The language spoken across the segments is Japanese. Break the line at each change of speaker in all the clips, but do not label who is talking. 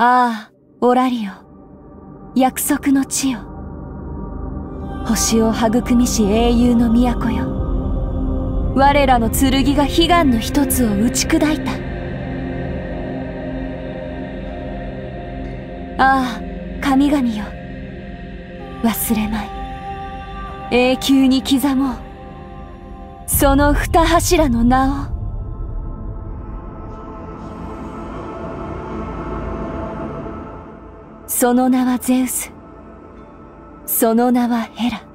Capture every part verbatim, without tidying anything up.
ああ、オラリオ、約束の地よ。星を育みし英雄の都よ。我らの剣が悲願の一つを打ち砕いた。ああ、神々よ。忘れまい。永久に刻もう。その二柱の名を。その名はゼウス。その名はヘラ。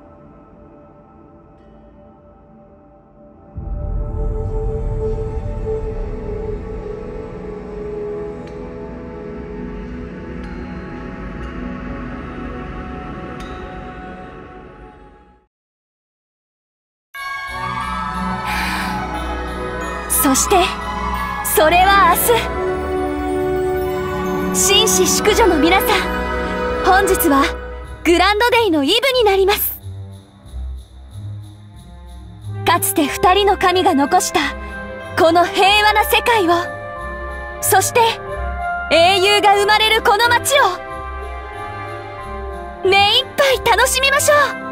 そしてそれは明日、紳士淑女の皆さん、本日はグランドデイのイブになります。かつて二人の神が残したこの平和な世界を、そして英雄が生まれるこの街を目いっぱい楽しみましょう。